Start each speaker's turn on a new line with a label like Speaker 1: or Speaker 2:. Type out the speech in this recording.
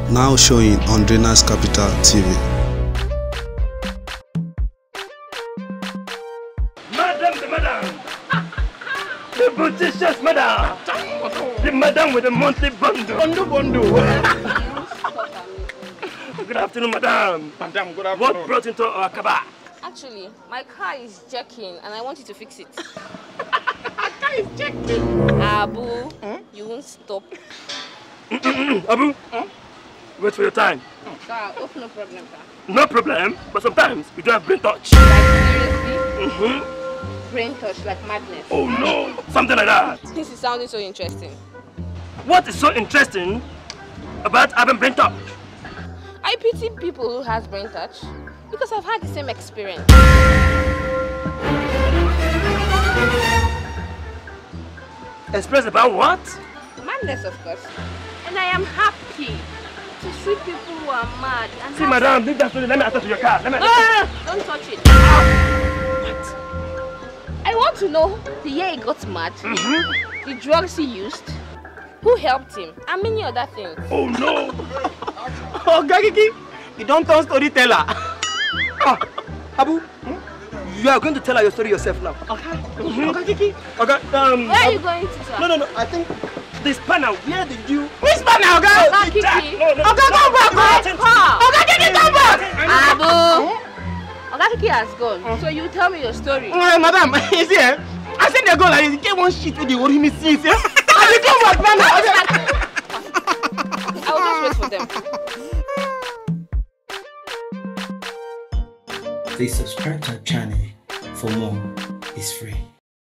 Speaker 1: Now showing on Drenas Capital TV.
Speaker 2: Madam, the booticious madam, the madam with the monthly bundle. Good afternoon, madam.
Speaker 3: Madam, good afternoon.
Speaker 2: What brought into our car?
Speaker 4: Actually, my car is jerking and I want you to fix it.
Speaker 3: My car is jerking.
Speaker 4: Abu, you won't stop.
Speaker 2: Abu, wait for your time.
Speaker 4: Sir, no problem, sir.
Speaker 2: No problem, but sometimes you don't have brain touch.
Speaker 4: Like seriously? Brain touch like madness.
Speaker 2: Oh no, something like that.
Speaker 4: This is sounding so interesting.
Speaker 2: What is so interesting about having brain touch?
Speaker 4: I pity people who has brain touch because I've had the same experience.
Speaker 2: Express about what?
Speaker 4: Madness, of course. And I am happy to see people who are mad. And
Speaker 2: See, madam, leave that story. Let me attach to your car.
Speaker 4: No, don't touch it. What? I want to know the year he got mad, the drugs he used, who helped him, and many other things.
Speaker 2: Oh no!
Speaker 3: Oh, Gagiki, you don't turn storyteller.
Speaker 2: Abu, you are going to tell her your story yourself now.
Speaker 3: Okay. Gagiki.
Speaker 2: Okay,
Speaker 4: Where are you going to, sir?
Speaker 2: No, I think this panel, where did you...
Speaker 3: Which spanner, guy?
Speaker 4: Kiki.
Speaker 2: No.
Speaker 3: Okay, come back, okay, Kiki, come back.
Speaker 4: Abu! Kiki has gone, so you tell me your story.
Speaker 3: Madam, you see, I said they go like this, get one shit with the worry me since, yeah? I will come back, man.
Speaker 4: I will just wait for them.
Speaker 5: Please subscribe to our channel for more. It's free.